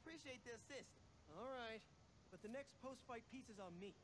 appreciate the assist. All right, but the next post-fight pizza's on me.